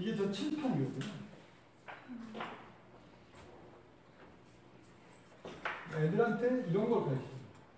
이게 저 칠판이거든요. 애들한테 이런 걸 가르쳐요.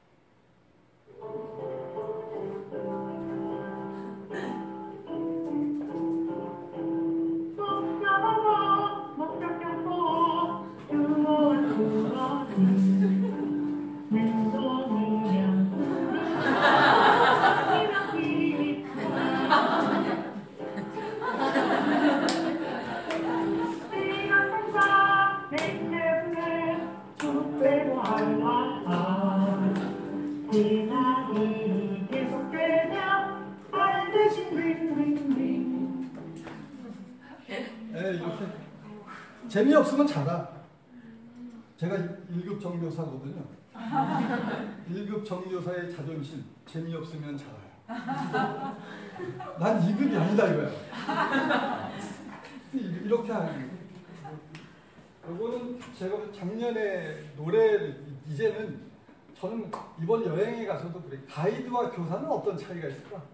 이렇게 재미없으면 자라. 제가 1급 정교사거든요. 1급 정교사의 자존심, 재미없으면 자라요. 난 2급이 아니다 이거야. 이렇게 하는 거예요. 이거는 제가 작년에 노래를 이제는 저는 이번 여행에 가서도 그래. 가이드와 교사는 어떤 차이가 있을까?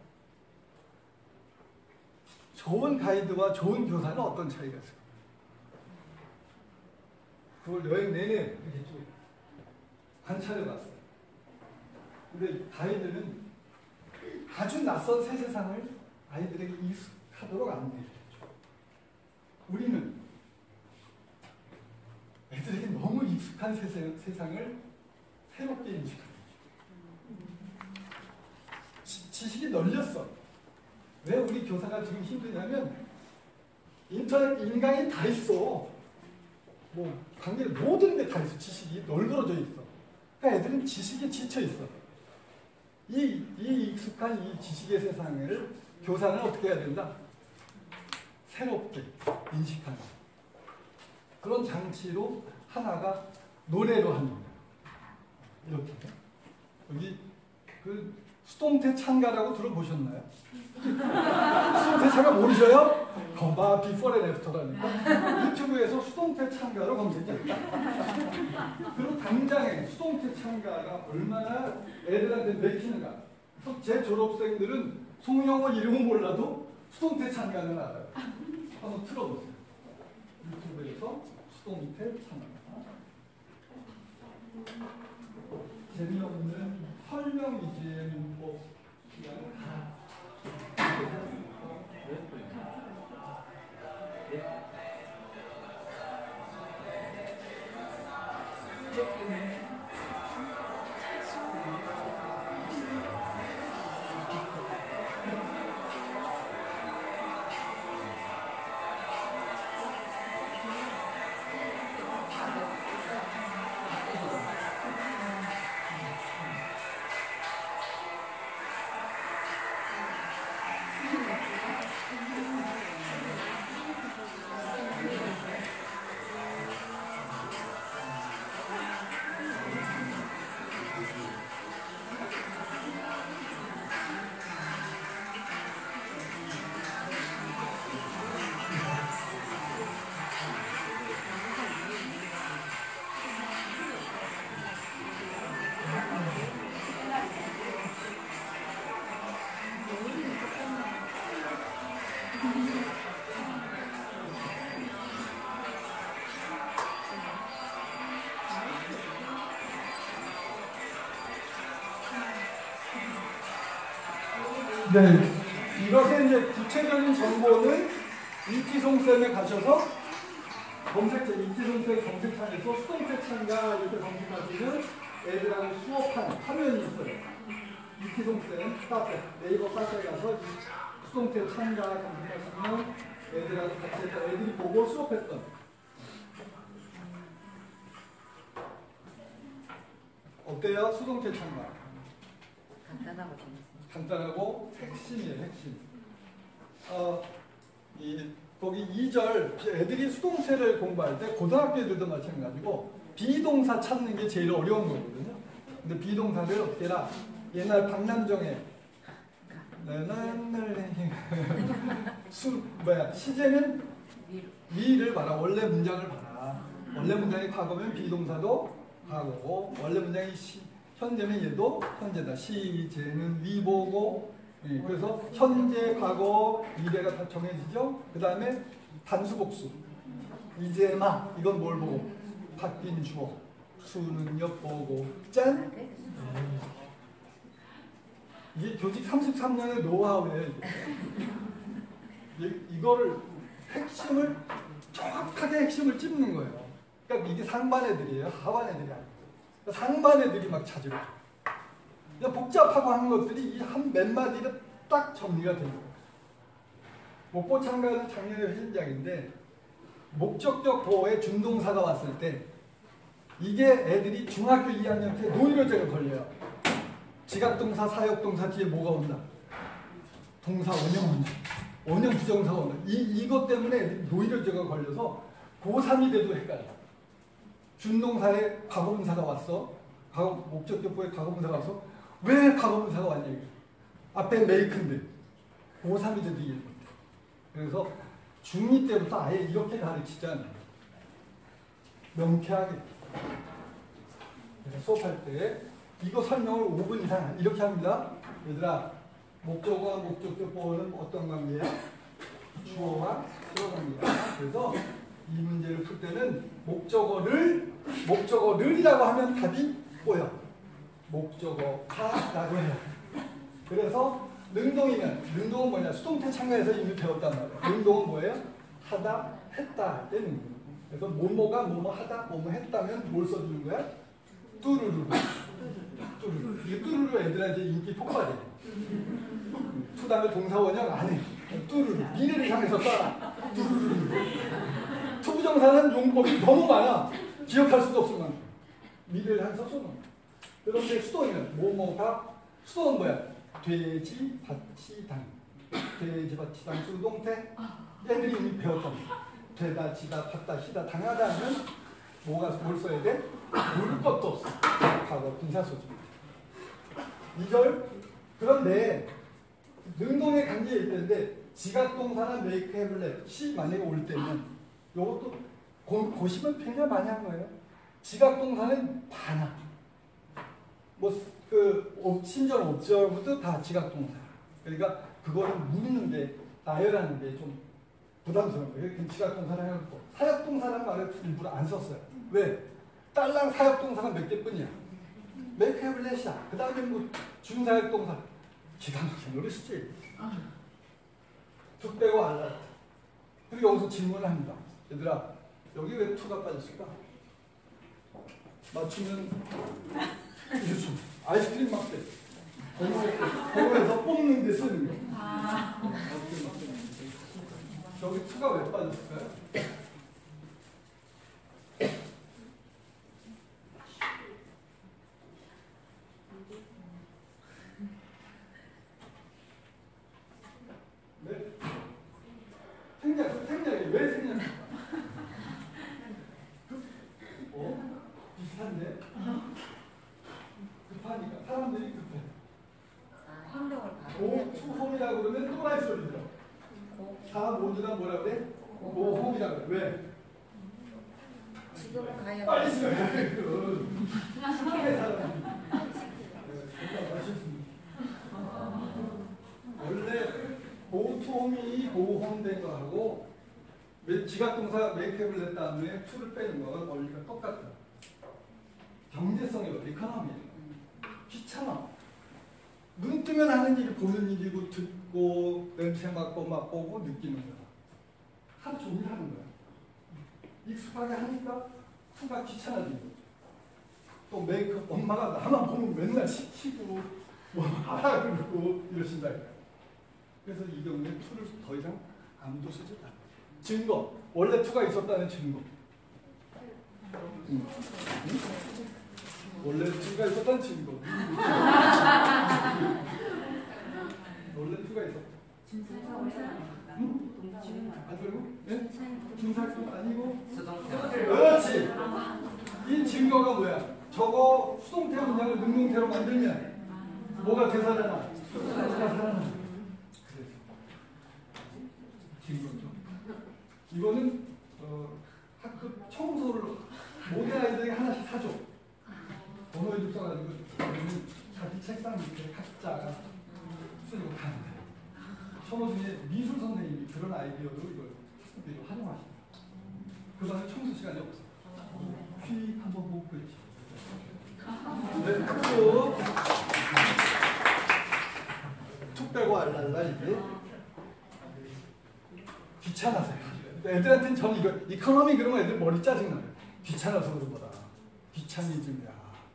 좋은 가이드와 좋은 교사는 어떤 차이가 있을까? 그걸 여행 내내 이렇게 좀 관찰해봤어요. 근데 가이드는 아주 낯선 새 세상을 아이들에게 익숙하도록 안내해줘. 우리는 애들에게 너무 익숙한 세상을 새롭게 인식하죠. 지식이 널렸어. 왜 우리 교사가 지금 힘드냐면 인터넷 인강이 다 있어. 뭐 관계 모든 데 다 있어. 지식이 널브러져 있어. 그러니까 애들은 지식에 지쳐 있어. 이 익숙한 이 지식의 세상을 교사는 어떻게 해야 된다? 새롭게 인식하는 그런 장치로 하나가 노래로 하는 거예요. 이렇게. 여기 그 수동태 창가라고 들어보셨나요? 수동태 창가 모르셔요? 거봐 비포 앤 애프터라니까. 유튜브에서 수동태 창가로 검색했다. 그리고 당장에 수동태 창가가 얼마나 애들한테 맥히는가. 제 졸업생들은 송영호 이름은 몰라도 수동태 창가는 알아요. 한번 틀어보세요. 유튜브에서 수동태 창가. 재미없는 설명 위주의 문법 시간을 네, 이것의 이제 구체적인 정보는 이티송쌤에 가셔서 검색자, 이티송쌤 검색창에서 수동태 창가 이렇게 검색하시면 애들하고 수업한 화면이 있어요. 이티송쌤 카페, 네이버 카페에 가서 수동태 창가 검색하시면 애들하고 같이 해서 애들이 보고 수업했던 어때요? 수동태 창가. 간단하고 재밌어요. 간단하고 핵심이에요, 핵심. 거기 2절, 애들이 수동태를 공부할 때 고등학교 애들도 마찬가지고 비동사 찾는 게 제일 어려운 거거든요. 근데 비동사를 어떻게 해라? 옛날 박남정의 시제는 위를 봐라. 원래 문장을 봐라. 원래 문장이 과거면 비동사도 과거고 원래 문장이 현재는 얘도 현재다. 시제는 위보고 그래서 현재, 과거, 미래가 다 정해지죠. 그 다음에 단수복수. 이제 막 이건 뭘 보고? 바뀐 주어. 수는 엿보고 짠. 이게 교직 33년의 노하우예요. 이거를 핵심을 정확하게 핵심을 찝는 거예요. 그러니까 이게 상반 애들이에요. 하반 애들이 아니고. 그러니까 상반 애들이 막 찾으려. 그냥 복잡하고 하는 것들이 이 한 몇 마디로 딱 정리가 되는 거예요. 목포창가는 작년에 현장인데 목적격 보호에 준동사가 왔을 때 이게 애들이 중학교 2학년 때 노이로제가 걸려요. 지각동사, 사역동사 뒤에 뭐가 온다? 동사 원형 온다. 원형 부정사가 온다. 이것 때문에 애들이 노이로제가 걸려서 고3이 돼도 헷갈려. 준동사에 과거분사가 왔어. 목적격 보호에 과거분사가 왔어. 왜 과거분사가 왔냐 이게. 앞에 메이크인데 고3이 돼도 이해 못해. 그래서 중2 때부터 아예 이렇게 가르치잖아요. 명쾌하게. 그래서 수업할 때 이거 설명을 5분 이상 이렇게 합니다. 얘들아, 목적어와 목적격 보호는 어떤 관계야? 주어와 주어 관계야. 그래서 이 문제를 풀 때는 목적어를이라고 하면 답이 뭐야? 목적어가라고 해요. 그래서 능동은 뭐냐? 수동태 참가에서 이미 배웠단 말이에요. 능동은 뭐예요? 하다, 했다 할 때 능동. 그래서 뭐뭐가 뭐뭐 하다, 뭐뭐 했다면 뭘 써주는 거야? 뚜루루. 이게 뚜루루 애들한테 인기 폭발이에요. 투 다음에 동사 원형 안 해. 뚜루루. 미래를 향해서 써라. 뚜루루. 투부정사는 용법이 너무 많아. 기억할 수도 없을 만큼. 미래를 향해서 쏘는. 그런데 수동이면 뭐뭐가 수동은 뭐야? 돼지, 밭이, 당. 돼지, 밭이, 당, 수동태. 애들이 이미 배웠잖아. 되다, 지다, 팠다, 희다, 당하다 하면 뭘 써야 돼? 물 것도 없어. 과거 분사소죠. 2절. 그런데 능동의 관계일 텐데 지각동사나 make, have, let 만약에 올 때는 이것도 고시면 굉장히 많이 한 거예요. 지각동사는 반항. 심지어 5절부터 다 지각동사. 그러니까 그거를 묻는 게 나열하는 게 좀 부담스러운 거예요. 그럼 지각동사를 해놓고 사역동사라는 말을 일부러 안 썼어요. 왜? 딸랑 사역동사가 몇 개뿐이야. make, have, let이야. 그 다음에 뭐 준사역동사. 기가 막힌 노릇이지. 툭 빼고 알라. 그리고 여기서 질문을 합니다. 얘들아, 여기 왜 투가 빠졌을까? 맞추면 유수. 아이스크림 막대. 거기에서 뽑는 데 쓰는 거. 저기 투가 왜 빠졌을까요? 네? 생략이 왜 생략? 비슷한데? 급하니까 사람들이 급해. 행동을 바로 투홈이라고 그러면 또라이 소리죠. 다 모두가 뭐라 그래? 모홈이라고 그래. 왜? 지금은 가야 빨리 시작해. 사람들이. 원래 보투홈이 보홈된 거하고 지각동사 메이크업을 낸 다음에 투를 빼는 거는 원리가 똑같아. 경제성이 이코노미예요. 귀찮아. 눈 뜨면 하는 일이 보는 일이고 듣고 냄새 맡고 맛보고 느끼는 거야. 하루 종일 하는 거야. 익숙하게 하니까 투가 귀찮아지는 거죠. 또 메이크업 엄마가 나만 보면 맨날 시키고 뭐 하라 그러고 이러신다. 그래서 이 경우에 투를 더 이상 아무도 쓰지 않아. 증거. 원래 투가 있었다는 증거. 응? 원래 투가 있었다는 증거. 원래 투가 있었다. 아니고? 네? 중사도 아니고? 그렇지. 이 증거가 뭐야? 저거 수동태 문장을 능동태로 만들면 뭐가 되살아나? 수가 살아나. 증거죠. 이거는 학급 청소를 모든 아이들에게 하나씩 사줘. 번호에 좀 써가지고 자기 책상 밑에 각자가 쓰고 가는 거예요. 청소 중에 미술 선생님이 그런 아이디어로 이걸 하는 그 다음에 청소 시간이 없어. 휙 한번 보고 있지. 네, 툭 빼고 알랄라 이게 귀찮아서요. 애들한테는 저는 이거 이코노미 그러면 애들 머리 짜증나요. 귀찮아서 그런 거다. 귀차니즘이야.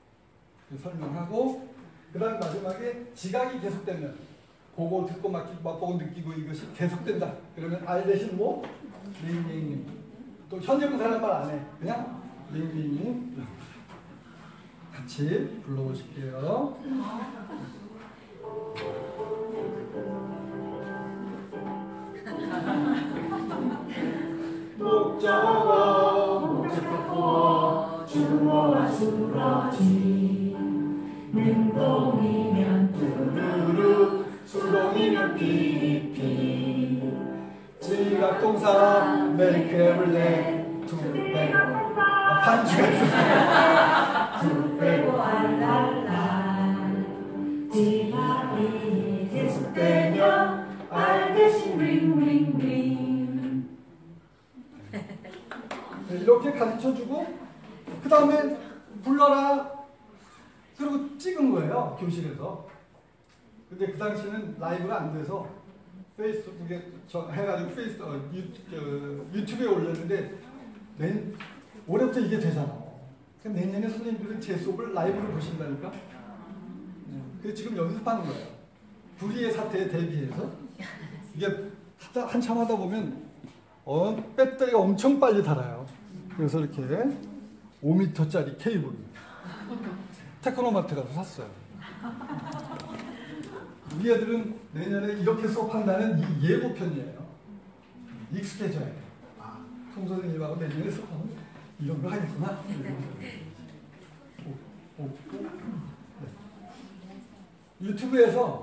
설명하고 그 다음 마지막에 지각이 계속되면 그거 듣고 맛보고 느끼고 이것이 계속된다. 그러면 알 대신 뭐? 링링링. 또 현재분사는 말 안 해. 그냥 링링링. 같이 불러보실게요. 목자가 목자가 주어와 수라지 능동이면 뚜루루 수동이면 삐삐 지각동사 메이크업을내 두 빼고 반주가 있어 두 빼고 알랄랄 지각이 계속되면 알 대신 링링링 이렇게 가르쳐주고 그 다음에 불러라 그리고 찍은 거예요 교실에서. 근데 그 당시는 라이브가 안 돼서 페이스북에 해가지고 유튜브에 올렸는데 올해부터 이게 되잖아. 내년에 선생님들은 제 수업을 라이브로 보신다니까. 그래서 지금 연습하는 거예요. 불의의 사태에 대비해서 이게 한참 하다 보면 배터리가 엄청 빨리 닳아요. 그래서 이렇게 5m짜리 케이블 테크노마트 가서 샀어요. 우리 애들은 내년에 이렇게 수업한다는 이 예고편이에요. 익숙해져야 돼. 송 선생님하고 내년에 수업하면 이런 거 하겠구나. 유튜브에서